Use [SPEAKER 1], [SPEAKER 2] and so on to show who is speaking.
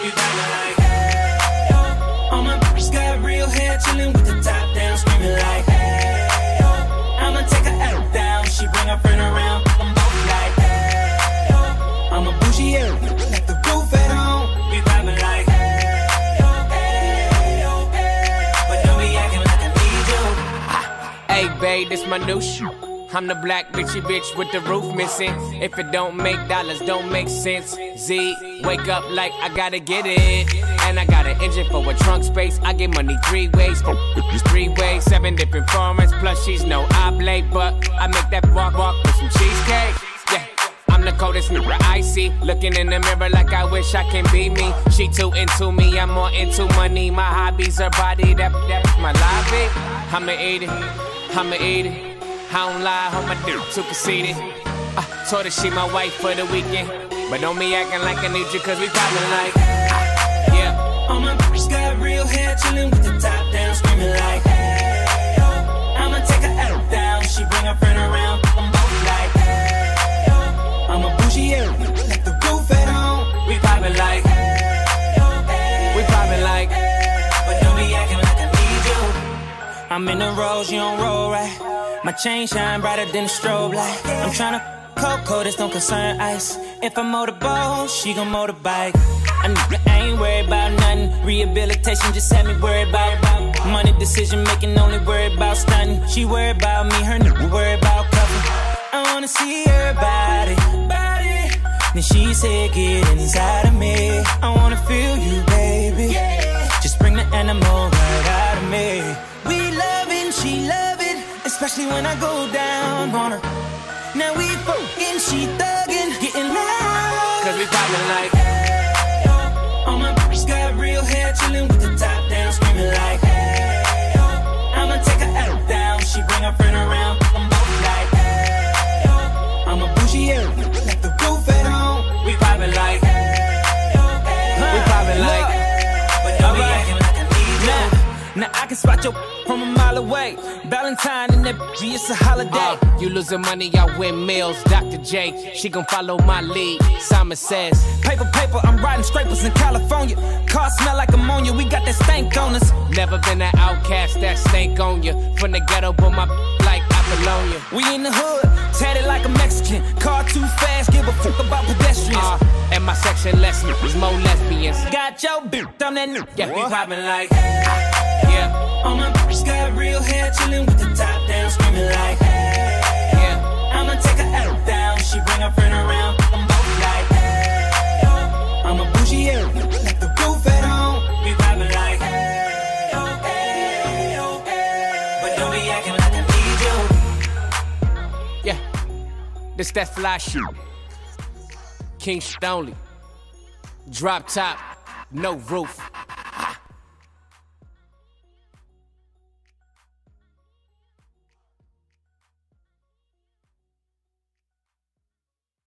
[SPEAKER 1] we vibing like, hey, yo. All my bitches got real hair, chillin' with the top down, screaming like, hey, yo. I'ma take her out down, she bring her friend around, I'm both like, hey, yo. I'm a bougie area, like the roof at home, we vibing like, hey, yo, hey, yo, hey. But don't be acting like I need you.
[SPEAKER 2] Hey babe, this my new shoe. I'm the black bitchy bitch with the roof missing. If it don't make dollars, don't make sense. Z, wake up like I gotta get it. And I got an engine for a trunk space. I get money 3 ways, 3 ways, 7 different formats. Plus she's no oblate, but I make that walk with some cheesecake. Yeah, I'm the coldest nigga I see. Looking in the mirror like I wish I can be me. She too into me, I'm more into money. My hobbies, her body, that's my lobby. I'ma eat it, I'ma eat it. I don't lie, hold my dick too conceited. Told her she my wife for the weekend, but don't be acting like I need you, cause we poppin' like, yeah.
[SPEAKER 1] All my bitches got real hair, chillin' with the top down, screaming like, hey, yo. I'ma take her out down, she bring her friend around, I'm both like, hey, yo. I'm a bougie area, like the roof at home, we poppin' like, hey, yo, hey,
[SPEAKER 2] we poppin' like,
[SPEAKER 1] hey. But don't be acting like I need you. I'm in the rose, you don't roll right. My chain shine brighter than a strobe light. I'm tryna cold, this don't concern ice. If I motorboat, she gon' motorbike. I ain't worried about nothing. Rehabilitation just had me worried about money decision making, only worried about stunting. She worried about me, her nigga worried about cuffing. I wanna see her body. Then she said, get inside of me. I wanna feel you, baby. Just bring the animal right out of me. We loving, she loving, especially when I go down on her. Now we fucking, she thuggin', getting loud.
[SPEAKER 2] Cause we poppin' like,
[SPEAKER 1] hey, yo. All my bitches got real hair, chillin' with the top down, screaming like, hey, yo. I'ma take her out down, she bring her friend around, I'm both like, hey, yo. I'm a bougie area, like the roof at home, we poppin' like, hey, yo, hey,
[SPEAKER 2] we poppin' like,
[SPEAKER 1] but don't be acting like I need you.
[SPEAKER 3] Now I can spot your from a mile away. Valentine and that bitch, it's a holiday.
[SPEAKER 2] You losing money, I win meals. Dr. J, she gon' follow my lead. Simon says,
[SPEAKER 3] paper, I'm riding scrapers in California. Car smell like ammonia, we got that stank on us.
[SPEAKER 2] Never been an outcast, that stank on you. From the ghetto, but my like Apollonia.
[SPEAKER 3] We in the hood, tatted like a Mexican. Car too fast, give a fuck about pedestrians.
[SPEAKER 2] And my section less niggas, more lesbians.
[SPEAKER 3] Got your bitch, I'm that nigga.
[SPEAKER 2] Yeah,
[SPEAKER 1] we poppin' like, yeah. All my bitches got real hair, chillin' with the top down, screaming like, hey, yeah. I'ma take her out down, she bring her friend around, I'm both like, hey, yo. I'm a bougie area, like the roof at home, we poppin' like, hey, yo, hey, yo, hey. But don't be acting like I need you.
[SPEAKER 2] Yeah, this that fly shit. King shit only. Drop top, no roof.